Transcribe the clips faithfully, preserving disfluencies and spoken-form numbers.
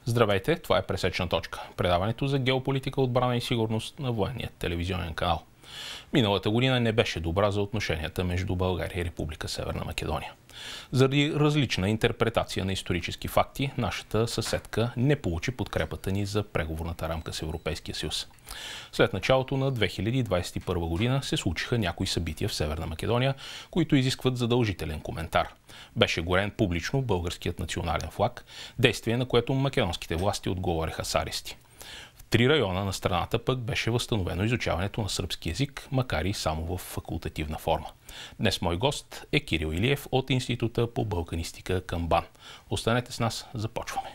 Здравейте, това е Пресечна точка. Предаването за геополитика, отбрана и сигурност на военния телевизионен канал. Миналата година не беше добра за отношенията между България и Република Северна Македония. Заради различна интерпретация на исторически факти, нашата съседка не получи подкрепата ни за преговорната рамка с Европейския съюз. След началото на две хиляди двадесет и първа година се случиха някои събития в Северна Македония, които изискват задължителен коментар. Беше горен публично българският национален флаг, действие на което македонските власти отговориха с арести. В три района на страната пък беше възстановено изучаването на сръбски език, макар и само в факултативна форма. Днес мой гост е Кирил Илиев от Института по балканистика към БАН. Останете с нас, започваме.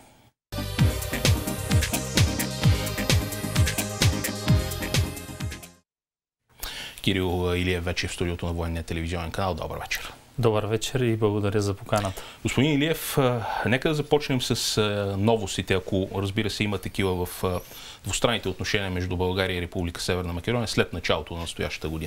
Кирил Илиев вече е в студиото на военния телевизионен канал. Добър вечер. Добър вечер и благодаря за поканата. Господин Илиев, нека да започнем с новостите, ако разбира се има такива в двустранните отношения между България и Република Северна Македония след началото на настоящата година.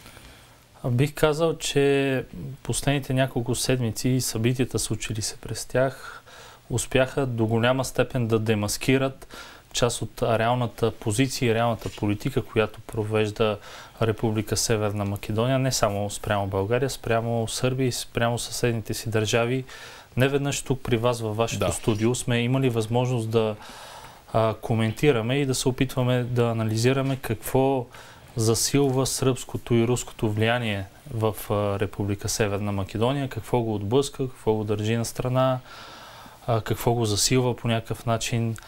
Бих казал, че последните няколко седмици събитията, случили се през тях, успяха до голяма степен да демаскират част от реалната позиция и реалната политика, която провежда Република Северна Македония, не само спрямо България, спрямо Сърбия и спрямо съседните си държави. Неведнъж тук при вас във вашето да. студио сме имали възможност да а, коментираме и да се опитваме да анализираме какво засилва сръбското и руското влияние в а, Република Северна Македония, какво го отблъска, какво го държи на страна, а, какво го засилва по някакъв начин.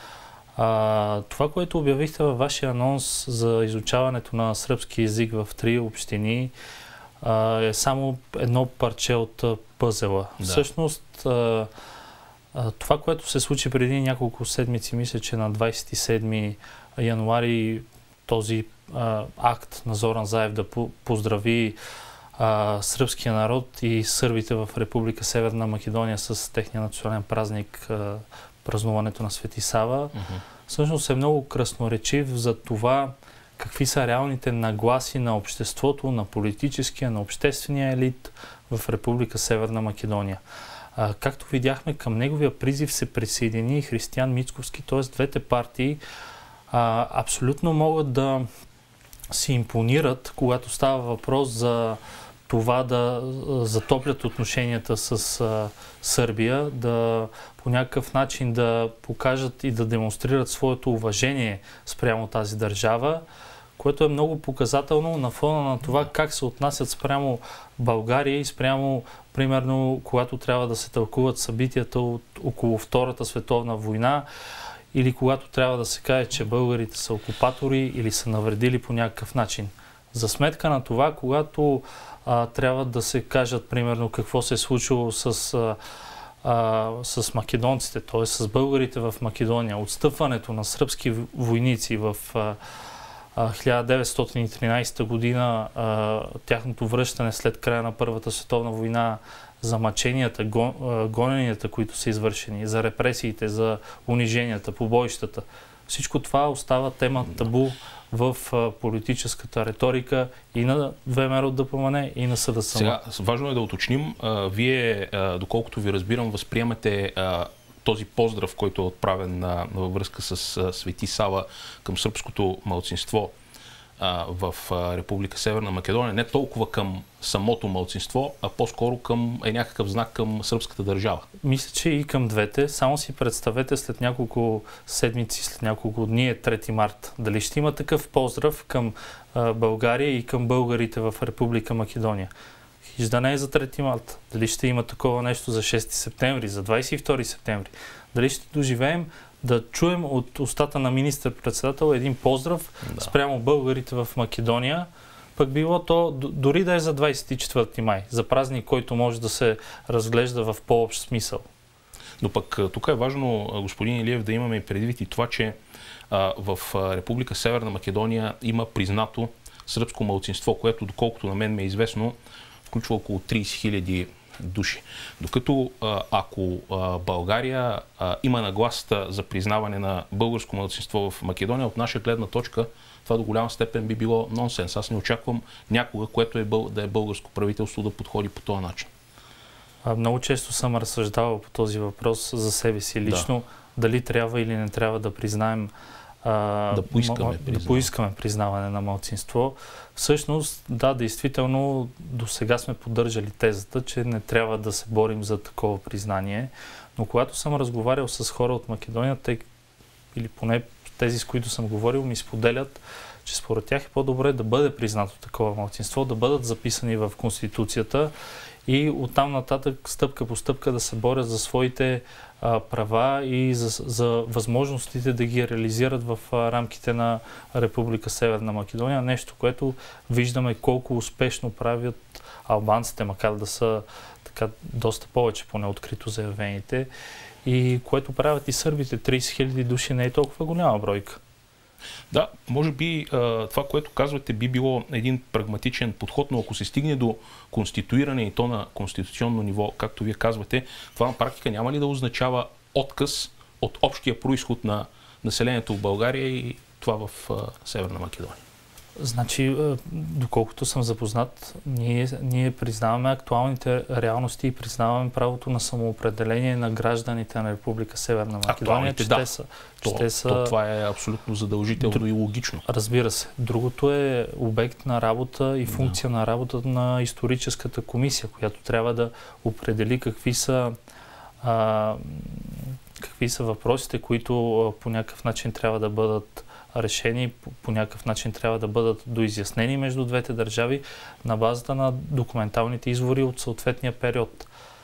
А, това, което обявихте във вашия анонс за изучаването на сръбски език в три общини, а, е само едно парче от пъзела. Да. Всъщност, а, а, това, което се случи преди няколко седмици, мисля, че на двадесет и седми януари този а, акт на Зоран Заев да по поздрави а, сръбския народ и сърбите в Република Северна Македония с техния национален празник, а, празнуването на Свети Сава, uh-huh. всъщност е много красноречив за това какви са реалните нагласи на обществото, на политическия, на обществения елит в Република Северна Македония. А, както видяхме, към неговия призив се присъедини Християн Мицковски, т.е. двете партии а, абсолютно могат да се импонират, когато става въпрос за това да затоплят отношенията с а, Сърбия, да по някакъв начин да покажат и да демонстрират своето уважение спрямо тази държава, което е много показателно на фона на това как се отнасят спрямо България и спрямо, примерно, когато трябва да се тълкуват събитията от около Втората световна война, или когато трябва да се каже, че българите са окупатори или са навредили по някакъв начин. За сметка на това, когато а, трябва да се кажат, примерно, какво се е случило с, а, а, с македонците, т.е. с българите в Македония, отстъпването на сръбски войници в а, а, хиляда деветстотин и тринадесета година, а, тяхното връщане след края на Първата световна война, за мъченията, гон, гоненията, които са извършени, за репресиите, за униженията, побоищата. Всичко това остава тема табу в а, политическата риторика и на ВМРО ДПМНЕ, и на СДСМ. Сега, важно е да уточним. А, вие, а, доколкото ви разбирам, възприемате а, този поздрав, който е отправен а, във връзка с а, Свети Сава към сръбското малцинство а, в а, Република Северна Македония, не толкова към самото малцинство, а по-скоро към е някакъв знак към сръбската държава. Мисля, че и към двете. Само си представете след няколко седмици, след няколко дни е трети март. Дали ще има такъв поздрав към а, България и към българите в Република Македония? Хич да не е за трети март. Дали ще има такова нещо за шести септември, за двадесет и втори септември? Дали ще доживеем да чуем от устата на министър-председател един поздрав да. спрямо българите в Македония, пък било то дори да е за двадесет и четвърти май, за празник, който може да се разглежда в по-общ смисъл. Но пък тук е важно, господин Илиев, да имаме предвид и това, че а, в Република Северна Македония има признато сръбско малцинство, което, доколкото на мен ме е известно, включва около тридесет хиляди души. Докато ако България има нагласата за признаване на българско малцинство в Македония, от наша гледна точка това до голяма степен би било нонсенс. Аз не очаквам някога, което е бъл, да е българско правителство, да подходи по този начин. Много често съм разсъждавал по този въпрос за себе си лично. дали трябва или не трябва да признаем а, да, поискаме да поискаме признаване на малцинство. Всъщност, да, действително, до сега сме поддържали тезата, че не трябва да се борим за такова признание, но когато съм разговарял с хора от Македония, те, или поне тези, с които съм говорил, ми споделят, че според тях е по-добре да бъде признато такова малцинство, да бъдат записани в Конституцията и оттам нататък, стъпка по стъпка, да се борят за своите а, права и за, за възможностите да ги реализират в а, рамките на Република Северна Македония. Нещо, което виждаме колко успешно правят албанците, макар да са така доста повече поне открито заявените, и което правят и сърбите. трийсет хиляди души не е толкова голяма бройка. Да, може би това, което казвате, би било един прагматичен подход, но ако се стигне до конституиране и то на конституционно ниво, както вие казвате, това на практика няма ли да означава отказ от общия произход на населението в България и това в Северна Македония? Значи, доколкото съм запознат, ние, ние признаваме актуалните реалности и признаваме правото на самоопределение на гражданите на Република Северна Македония. Че да. Те са, то, те са... То, това е абсолютно задължително Друг... и логично. Разбира се. Другото е обект на работа и функция да. на работа на историческата комисия, която трябва да определи какви са, а, какви са въпросите, които а, по някакъв начин трябва да бъдат решени, по, по някакъв начин трябва да бъдат доизяснени между двете държави на базата на документалните извори от съответния период.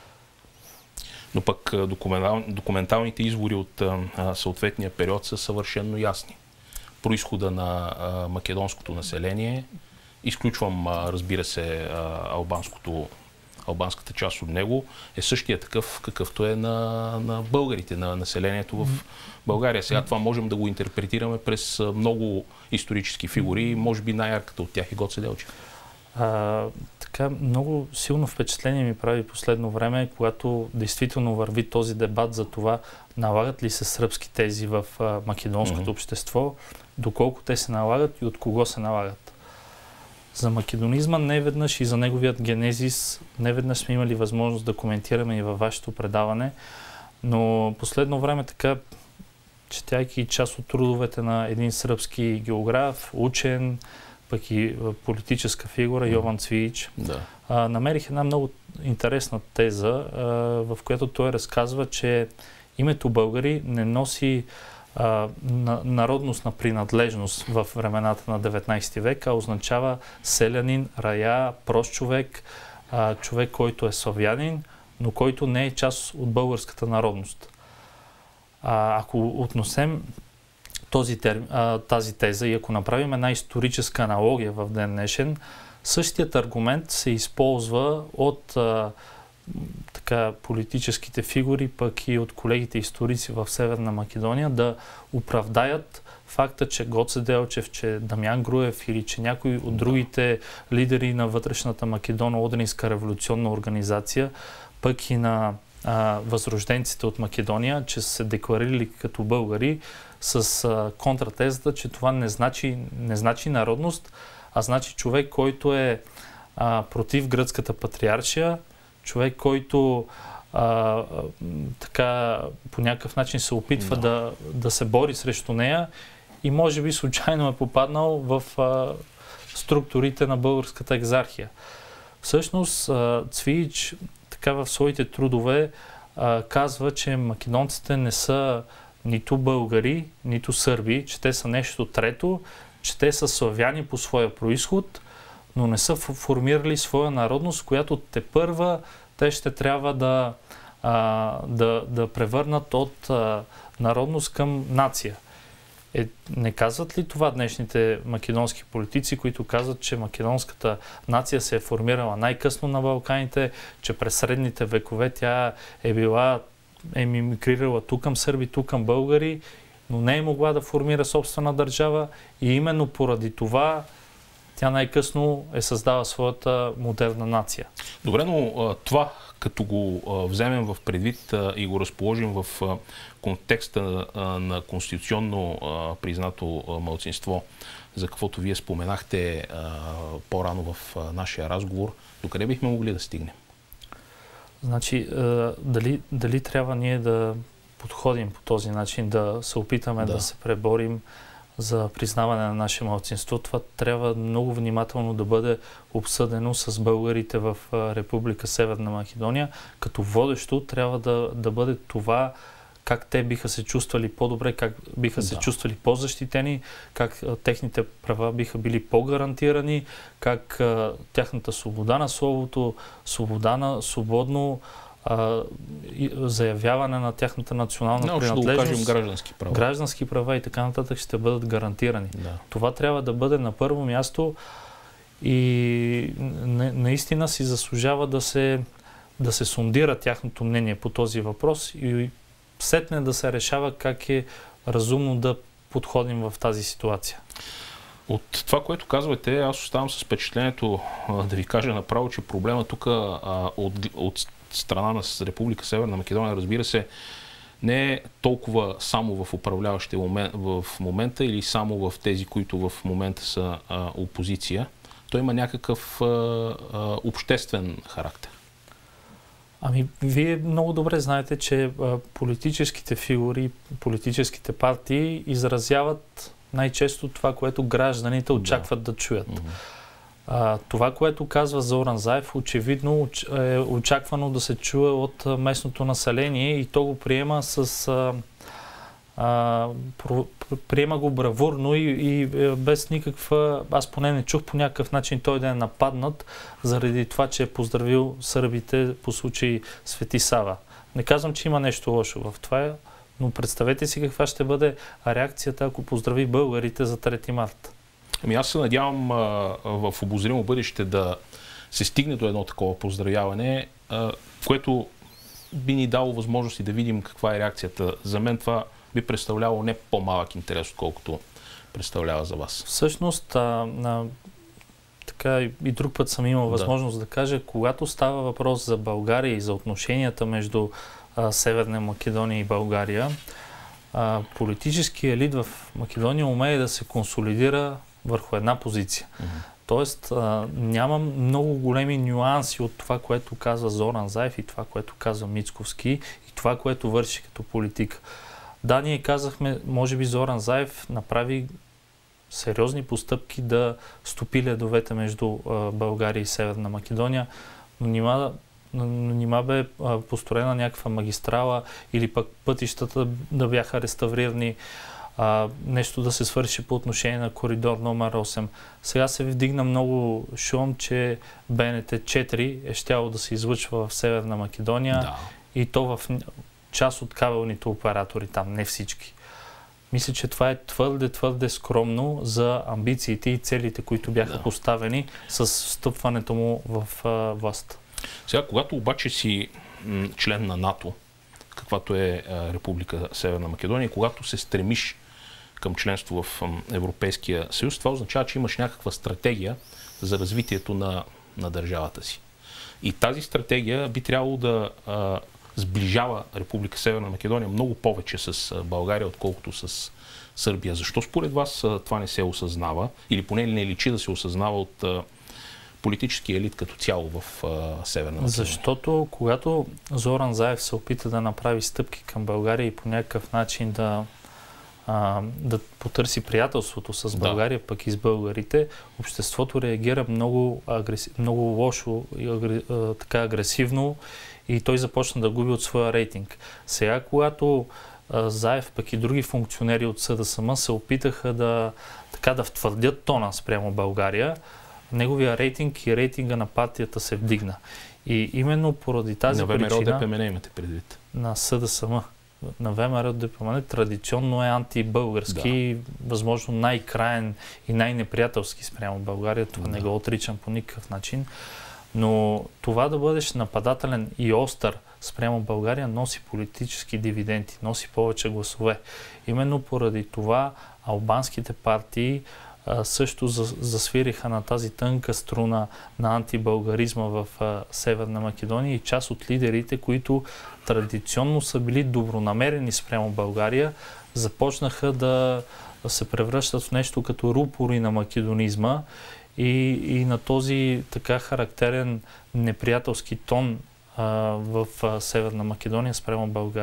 Но пък документал, документалните извори от а, съответния период са съвършенно ясни. Произхода на а, македонското население, изключвам, а, разбира се, а, албанското, албанската част от него, е същия такъв, какъвто е на, на българите, на населението в България. Сега това можем да го интерпретираме през много исторически фигури, може би най-ярката от тях е Гоце Делчев. А, така, много силно впечатление ми прави последно време, когато действително върви този дебат за това, налагат ли се сръбски тези в а, македонското mm-hmm. общество, доколко те се налагат и от кого се налагат. За македонизма неведнъж и за неговият генезис неведнъж сме имали възможност да коментираме и във вашето предаване, но последно време така, четяйки част от трудовете на един сръбски географ, учен, пък и политическа фигура, Йован Цвиич, да. а, намерих една много интересна теза, а, в която той разказва, че името българи не носи а, на, народностна принадлежност в времената на деветнайсети век, а означава селянин, рая, прост човек, а, човек, който е славянин, но който не е част от българската народност. А, ако относем този терм, а, тази теза и ако направим една историческа аналогия в ден днешен, същият аргумент се използва от а, така, политическите фигури, пък и от колегите историци в Северна Македония да оправдаят факта, че Гоце Делчев, че Дамян Груев или че някои от другите лидери на вътрешната Македоно-Одринска революционна организация, пък и на а, възрожденците от Македония, че са се декларирали като българи с а, контратезата, че това не значи, не значи народност, а значи човек, който е а, против гръцката патриаршия, човек, който а, така по някакъв начин се опитва no. да, да се бори срещу нея и може би случайно е попаднал в а, структурите на българската екзархия. Всъщност а, Цвиич така в своите трудове а, казва, че македонците не са нито българи, нито сърби, че те са нещо трето, че те са славяни по своя произход, но не са формирали своя народност, която тепърва те ще трябва да, а, да, да превърнат от а, народност към нация. Е, не казват ли това днешните македонски политици, които казват, че македонската нация се е формирала най-късно на Балканите, че през средните векове тя е била е мимикрирала тук към сърби, тук към българи, но не е могла да формира собствена държава и именно поради това тя най-късно е създала своята модерна нация. Добре, но това, като го вземем в предвид и го разположим в контекста на конституционно признато малцинство, за каквото вие споменахте по-рано в нашия разговор, докъде бихме могли да стигнем? Значи, дали, дали трябва ние да подходим по този начин, да се опитаме да, да се преборим за признаване на наше малцинство, това трябва много внимателно да бъде обсъдено с българите в Република Северна Македония. Като водещо трябва да, да бъде това, как те биха се чувствали по-добре, как биха да. се чувствали по-защитени, как а, техните права биха били по-гарантирани, как а, тяхната свобода на словото, свобода на свободно а, и, заявяване на тяхната национална no, принадлежност, да кажем, граждански права. граждански права и така нататък ще бъдат гарантирани. Да. Това трябва да бъде на първо място и на, наистина си заслужава да се, да се сондира тяхното мнение по този въпрос и сетне да се решава как е разумно да подходим в тази ситуация. От това, което казвате, аз оставам с впечатлението да ви кажа направо, че проблема тук от, от страна на Република Северна Македония, разбира се, не е толкова само в управляващите момент, в момента или само в тези, които в момента са а, опозиция. Той има някакъв а, а, обществен характер. Ами, вие много добре знаете, че а, политическите фигури, политическите партии изразяват най-често това, което гражданите очакват да, да чуят. Mm-hmm. А, това, което казва Зоран Заев, очевидно е очаквано да се чуе от местното население и то го приема с... А, а, про, приема го бравурно и, и без никаква... Аз поне не чух по някакъв начин той да е нападнат заради това, че е поздравил сърбите по случай Свети Сава. Не казвам, че има нещо лошо в това, но представете си каква ще бъде реакцията, ако поздрави българите за трети март. Ами аз се надявам а, в обозримо бъдеще да се стигне до едно такова поздравяване, а, което би ни дало възможности да видим каква е реакцията. За мен това би представлявало не по-малък интерес, отколкото представлява за вас. Всъщност, а, а, така и друг път съм имал възможност да. да кажа, когато става въпрос за България и за отношенията между а, Северна Македония и България, а, политическият елит в Македония умее да се консолидира върху една позиция. Mm-hmm. Тоест, а, нямам много големи нюанси от това, което казва Зоран Заев и това, което казва Мицковски и това, което върши като политика. Да, ние казахме, може би Зоран Заев направи сериозни постъпки да стопи ледовете между а, България и Северна Македония, но нима, но нима бе а, построена някаква магистрала или пък пътищата да бяха реставрирани, а, нещо да се свърши по отношение на коридор номер осем. Сега се вдигна много шум, че Б Н Т четири е щяло да се излъчва в Северна Македония да. И то в част от кабелните оператори там, не всички. Мисля, че това е твърде, твърде скромно за амбициите и целите, които бяха да. поставени с встъпването му в а, власт. Сега, когато обаче си м, член на НАТО, каквато е а, Република Северна Македония, когато се стремиш към членство в м, Европейския съюз, това означава, че имаш някаква стратегия за развитието на, на държавата си. И тази стратегия би трябвало да а, сближава Република Северна Македония много повече с България, отколкото с Сърбия. Защо според вас това не се осъзнава или поне не личи да се осъзнава от политическия елит като цяло в Северна Македония? Защото когато Зоран Заев се опита да направи стъпки към България и по някакъв начин да, а, да потърси приятелството с България, да. пък и с българите, обществото реагира много, агреси... много лошо и агр... така агресивно и той започна да губи от своя рейтинг. Сега, когато а, Заев, пък и други функционери от С Д С М се опитаха да, така, да втвърдят тона спрямо България, неговия рейтинг и рейтинга на партията се вдигна. И именно поради тази на причина... ВМРО Д П М Н имате предвид? На С Д С М. На ВМРО Д П М Н традиционно е антибългарски, да. възможно най-краен и най-неприятелски спрямо България. Това да. не го отричам по никакъв начин. Но това да бъдеш нападателен и остър спрямо България носи политически дивиденти, носи повече гласове. Именно поради това албанските партии а, също засвириха на тази тънка струна на антибългаризма в а, Северна Македония и част от лидерите, които традиционно са били добронамерени спрямо България, започнаха да се превръщат в нещо като рупори на македонизма и, и на този така характерен неприятелски тон а, в а, Северна Македония спрямо България.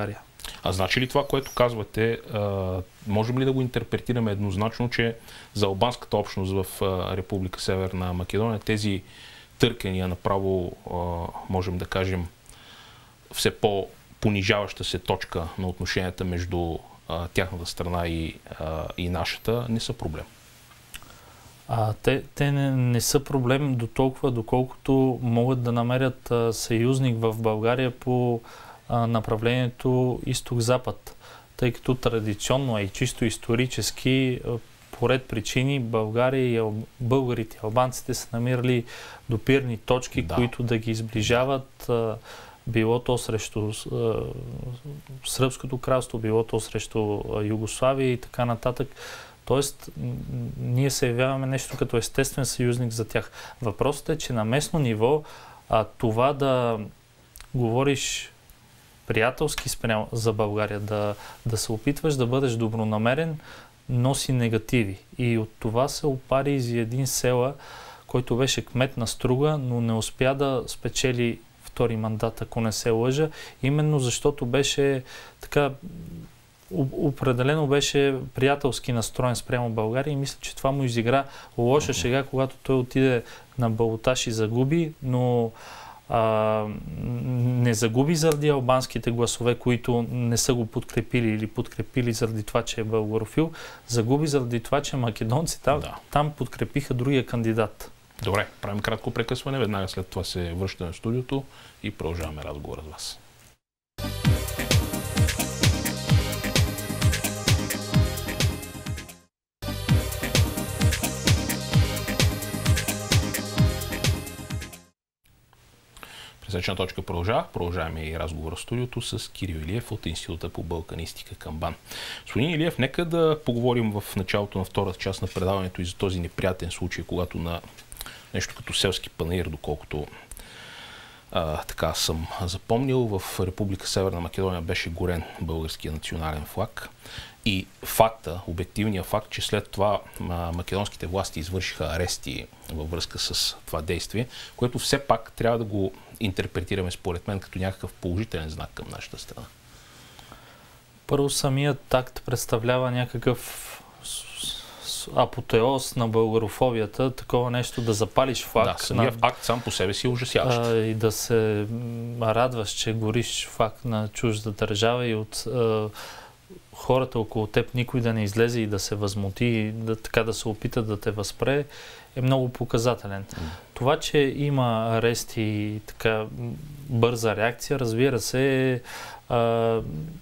А значи ли това, което казвате, а, можем ли да го интерпретираме еднозначно, че за албанската общност в а, Република Северна Македония тези търкания направо, а, можем да кажем, все по-понижаваща се точка на отношенията между а, тяхната страна и, а, и нашата, не са проблем? А, те те не, не са проблем до толкова, доколкото могат да намерят а, съюзник в България по а, направлението изток-запад. Тъй като традиционно, а и чисто исторически, а, по ред причини България и ал... българите и албанците са намирали допирни точки, да. които да ги изближават. А, било то срещу а, Сръбското кралство, било то срещу а, Югославия и така нататък. Тоест, ние се явяваме нещо като естествен съюзник за тях. Въпросът е, че на местно ниво а, това да говориш приятелски спрямо за България, да, да се опитваш да бъдеш добронамерен, носи негативи. И от това се опари из един села, който беше кмет на Струга, но не успя да спечели втори мандат, ако не се лъжа, именно защото беше така определено беше приятелски настроен спрямо България и мисля, че това му изигра лоша шега, когато той отиде на балотаж и загуби, но а, не загуби заради албанските гласове, които не са го подкрепили или подкрепили заради това, че е българофил, загуби заради това, че македонци там, да. там подкрепиха другия кандидат. Добре, правим кратко прекъсване, веднага след това се връщаме в студиото и продължаваме разговора с вас. Пресечна точка продължава. Продължаваме и разговора в студиото с Кирил Илиев от Института по балканистика към БАН. Господин Илиев, нека да поговорим в началото на втората част на предаването и за този неприятен случай, когато на нещо като селски панаир, доколкото а, така съм запомнил, в Република Северна Македония беше горен българския национален флаг. И факта, обективният факт, че след това а, македонските власти извършиха арести във връзка с това действие, което все пак трябва да го интерпретираме според мен като някакъв положителен знак към нашата страна. Първо, самият акт представлява някакъв апотеоз на българофобията, такова нещо да запалиш флаг. Да, самият на... акт сам по себе си е ужасяващ. А, и да се радваш, че гориш флаг на чужда държава и от а, хората около теб никой да не излезе и да се възмути и да, така да се опита да те възпре, е много показателен. Mm. Това, че има арести и така бърза реакция, разбира се, е а,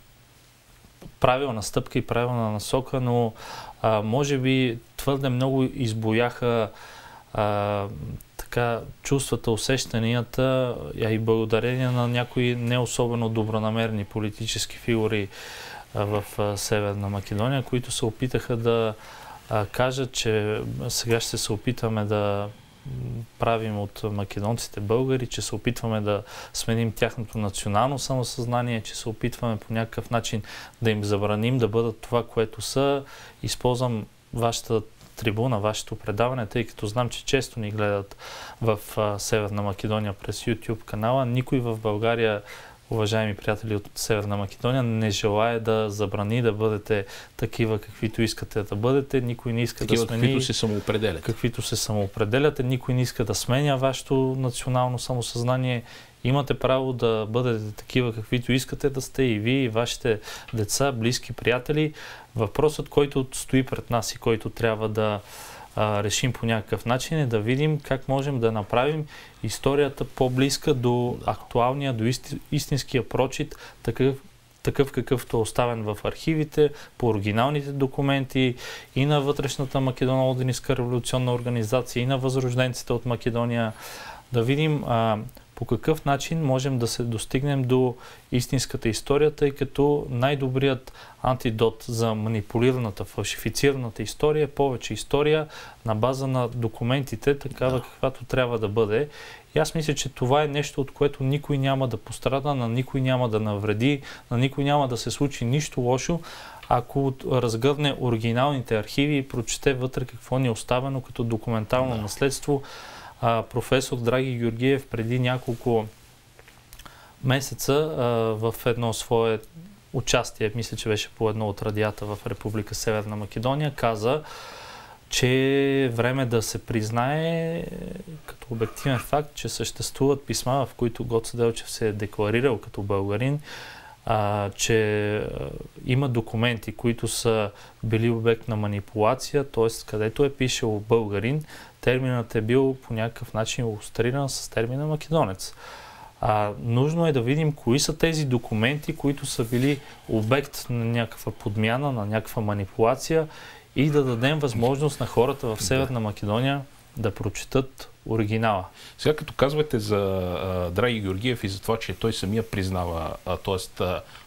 правилна стъпка и правилна насока, но а, може би твърде много избояха а, така чувствата, усещанията, а и благодарение на някои не особено добронамерни политически фигури а, в а, Северна Македония, които се опитаха да а, кажат, че сега ще се опитваме да правим от македонците българи, че се опитваме да сменим тяхното национално самосъзнание, че се опитваме по някакъв начин да им забраним да бъдат това, което са. Използвам вашата трибуна, вашето предаване, тъй като знам, че често ни гледат в а, Северна Македония през YouTube канала. Никой в България, уважаеми приятели от Северна Македония, не желая да забрани да бъдете такива, каквито искате да бъдете. Никой не иска такива, да смени... каквито се самоопределяте. Каквито се самоопределяте. Никой не иска да сменя вашето национално самосъзнание. Имате право да бъдете такива, каквито искате да сте и вие, и вашите деца, близки, приятели. Въпросът, който стои пред нас и който трябва да а, решим по някакъв начин, е да видим как можем да направим историята по-близка до актуалния, до исти, истинския прочит, такъв, такъв какъвто е оставен в архивите, по оригиналните документи и на вътрешната Македоно-Одинска революционна организация, и на възрожденците от Македония. Да видим а, по какъв начин можем да се достигнем до истинската история, тъй като най-добрият антидот за манипулираната, фалшифицираната история е повече история на база на документите, такава да. каквато трябва да бъде. И аз мисля, че това е нещо, от което никой няма да пострада, на никой няма да навреди, на никой няма да се случи нищо лошо, ако разгърне оригиналните архиви и прочете вътре какво ни е оставено като документално да. наследство. А, професор Драги Георгиев преди няколко месеца а, в едно свое участие, мисля, че беше по едно от радията в Република Северна Македония, каза, че е време да се признае като обективен факт, че съществуват писма, в които Гоце Делчев се е декларирал като българин, а, че а, има документи, които са били обект на манипулация, т.е. където е пишел българин, терминът е бил по някакъв начин илюстриран с термина македонец. А, нужно е да видим кои са тези документи, които са били обект на някаква подмяна, на някаква манипулация и да дадем възможност на хората в Северна Македония да прочетат оригинала. Сега като казвате за а, Драги Георгиев и за това, че той самия признава, т.е.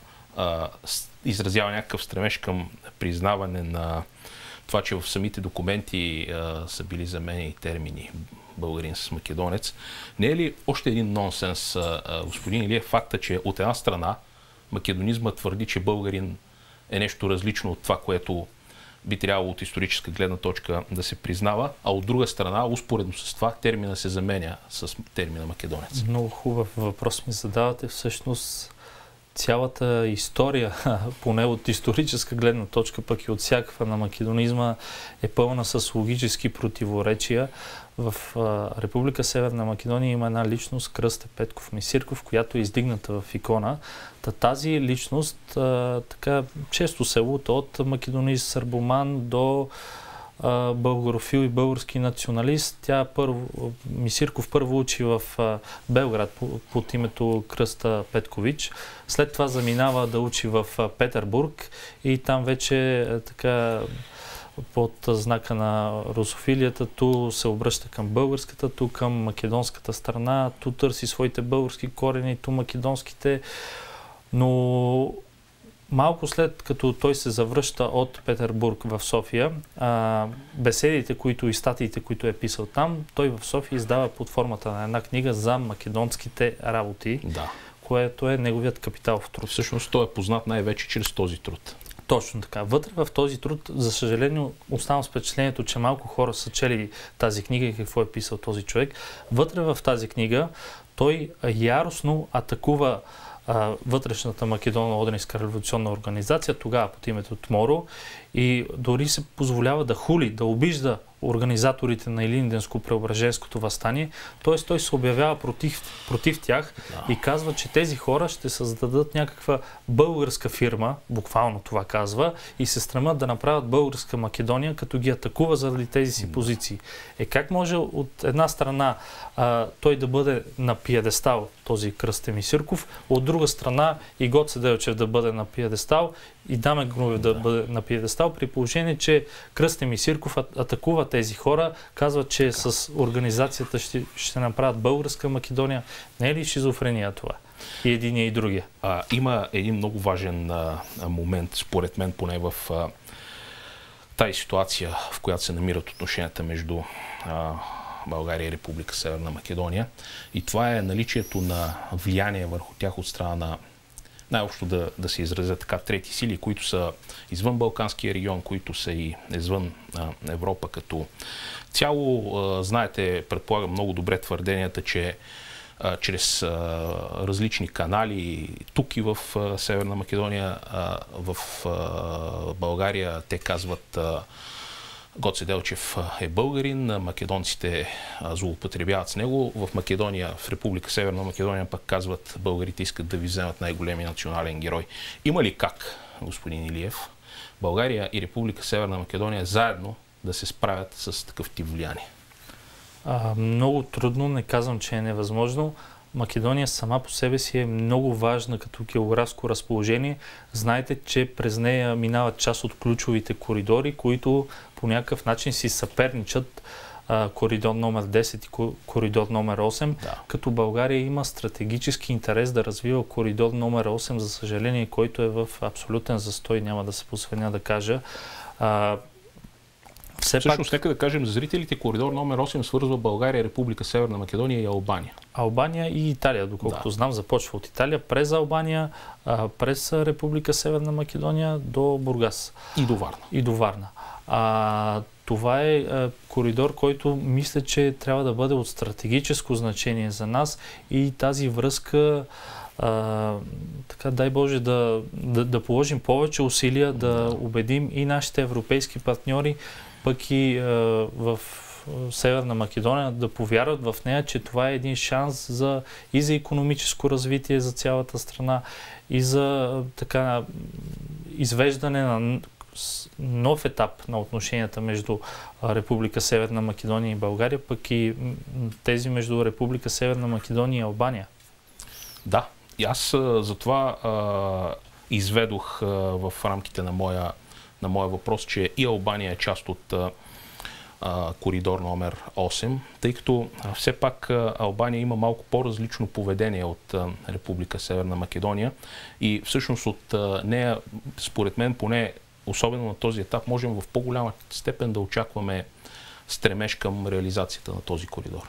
изразява някакъв стремеж към признаване на това, че в самите документи а, са били заменени термини българин с македонец, не е ли още един нонсенс, а, а, господин Илиев, факта, че от една страна македонизма твърди, че българин е нещо различно от това, което би трябвало от историческа гледна точка да се признава, а от друга страна, успоредно с това, термина се заменя с термина македонец. Много хубав въпрос ми задавате. Всъщност цялата история, поне от историческа гледна точка, пък и от всякаква на македонизма, е пълна с логически противоречия. В а, Република Северна Македония има една личност, Кръсте Петков Мисирков, която е издигната в икона. Та тази личност а, така често се лута от македонист сърбоман до а, българофил и български националист. Тя първо, Мисирков първо учи в а, Белград по, под името Кръста Петкович. След това заминава да учи в а, Петербург и там вече а, така под знака на русофилията, ту се обръща към българската, ту към македонската страна, ту търси своите български корени, ту македонските. Но малко след като той се завръща от Петербург в София, а, беседите, които и статиите, които е писал там, той в София издава под формата на една книга за македонските работи, да, което е неговият капиталов труд. Всъщност той е познат най-вече чрез този труд. Точно така. Вътре в този труд, за съжаление, оставам с впечатлението, че малко хора са чели тази книга и какво е писал този човек. Вътре в тази книга той яростно атакува а, вътрешната Македонно-Одринска революционна организация, тогава под името Тморо, и дори се позволява да хули, да обижда организаторите на Илинденско-Преображенското въстание. Т.е. той се обявява против, против тях да. И казва, че тези хора ще създадат някаква българска фирма, буквално това казва, и се стремят да направят българска Македония, като ги атакува заради тези си позиции. Е как може от една страна а, той да бъде на пиедестал, този Кръсте Мисирков, от друга страна и Гоце Делчев да бъде на пиедестал и Даме Груев да, да бъде на пиедестал, при положение, че Кръсте Мисирков атакува тези хора, казва, че така. С организацията ще, ще направят българска Македония. Не е ли шизофрения това? И единия и другия. А, има един много важен а, момент, според мен, поне в а, тази ситуация, в която се намират отношенията между а, България и Република Северна Македония. И това е наличието на влияние върху тях от страна на най-общо да, да се изразят така трети сили, които са извън Балканския регион, които са и извън а, Европа като цяло. А, знаете, предполагам много добре твърденията, че а, чрез а, различни канали тук и в а, Северна Македония, а, в а, България те казват а, Гоце Делчев е българин, македонците злоупотребяват с него. В Македония, в Република Северна Македония пък казват, българите искат да ви вземат най-големи национален герой. Има ли как, господин Илиев, България и Република Северна Македония заедно да се справят с такъв тип влияние? А, много трудно, не казвам, че е невъзможно. Македония сама по себе си е много важна като географско разположение. Знаете, че през нея минават част от ключовите коридори, които по някакъв начин си съперничат, а, коридор номер десет и коридор номер осем, да. Като България има стратегически интерес да развива коридор номер осем, за съжаление, който е в абсолютен застой, няма да се посвеня да кажа. А, Все Всъщност, пак... нека да кажем за зрителите, коридор номер осем свързва България, Република Северна Македония и Албания. Албания и Италия, доколкото да. Знам, започва от Италия, през Албания, през Република Северна Македония до Бургас. И до Варна. И до Варна. А, това е а, коридор, който мисля, че трябва да бъде от стратегическо значение за нас и тази връзка А, така, дай Боже да, да, да положим повече усилия, да, да убедим и нашите европейски партньори, пък и а, в Северна Македония да повярват в нея, че това е един шанс за, и за икономическо развитие за цялата страна, и за така извеждане на нов етап на отношенията между Република Северна Македония и България, пък и тези между Република Северна Македония и Албания. Да, и аз затова а, изведох а, в рамките на моя, на моя въпрос, че и Албания е част от а, коридор номер осем, тъй като а, все пак а, Албания има малко по-различно поведение от а, Република Северна Македония и всъщност от а, нея, според мен, поне особено на този етап, можем в по-голяма степен да очакваме стремеж към реализацията на този коридор.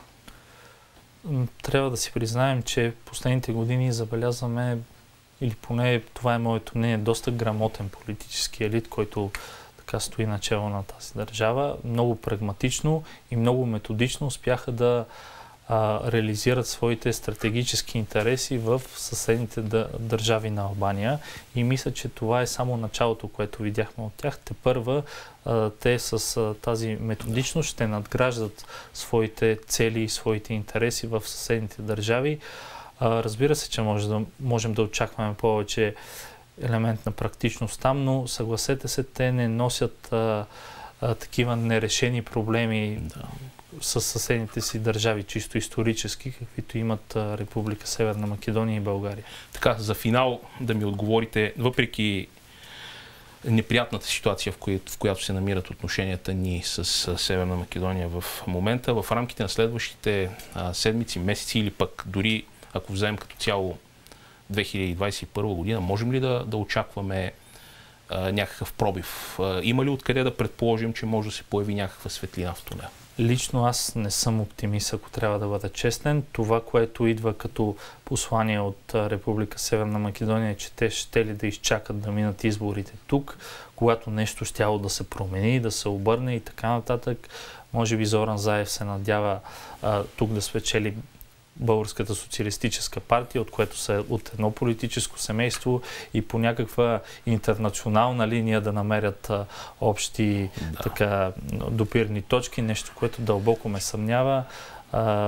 Трябва да си признаем, че в последните години забелязваме, или поне това е моето мнение, доста грамотен политически елит, който така стои начало на тази държава. Много прагматично и много методично успяха да а, реализират своите стратегически интереси в съседните държави на Албания. И мисля, че това е само началото, което видяхме от тях. Тепърва а, те с а, тази методичност ще надграждат своите цели и своите интереси в съседните държави. А, разбира се, че може да, можем да очакваме повече елемент на практичност там, но съгласете се, те не носят а, а, такива нерешени проблеми да. с съседните си държави, чисто исторически, каквито имат а, Република Северна Македония и България. Така, за финал да ми отговорите, въпреки неприятната ситуация, в, коя, в която се намират отношенията ни с Северна Македония в момента, в рамките на следващите а, седмици, месеци или пък дори ако вземем като цяло две хиляди двадесет и първа година, можем ли да, да очакваме а, някакъв пробив? А, има ли откъде да предположим, че може да се появи някаква светлина в тунела? Лично аз не съм оптимист, ако трябва да бъда честен. Това, което идва като послание от Република Северна Македония, е, че те ще ли да изчакат да минат изборите тук, когато нещо щяло да се промени, да се обърне и така нататък. Може би Зоран Заев се надява а, тук да спечели Българската социалистическа партия, от което са от едно политическо семейство и по някаква интернационална линия да намерят а, общи да. така допирни точки, нещо, което дълбоко ме съмнява. А,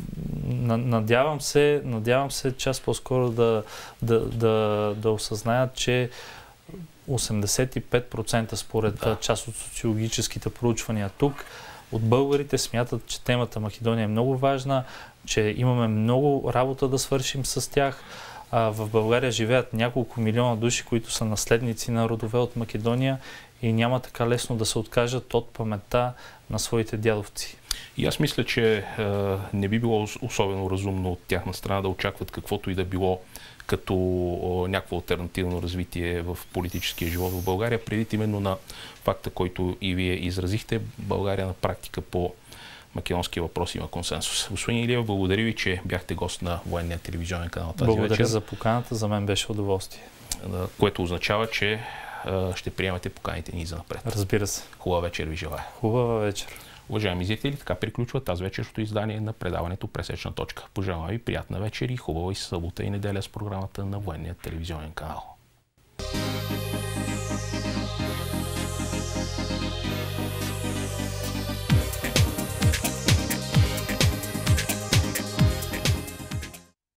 надявам се, надявам се час по-скоро да, да, да, да осъзнаят, че осемдесет и пет процента според да. част от социологическите проучвания тук от българите смятат, че темата Македония е много важна, че имаме много работа да свършим с тях. А, в България живеят няколко милиона души, които са наследници на родове от Македония и няма така лесно да се откажат от паметта на своите дядовци. И аз мисля, че е, не би било особено разумно от тяхна страна да очакват каквото и да било като о, някакво алтернативно развитие в политическия живот в България, предвид именно на факта, който и вие изразихте. България на практика по македонски въпрос има консенсус. Господин Илиев, благодаря ви, че бяхте гост на Военния телевизионен канал тази благодаря вечер. Благодаря за поканата, за мен беше удоволствие. Което означава, че ще приемате поканите ни за напред. Разбира се. Хубава вечер ви желая. Хубава вечер. Уважаеми зрители, така приключва тази вечерното издание на предаването Пресечна точка. Пожелавам ви приятна вечер и хубава и събота и неделя с програмата на Военния телевизионен канал.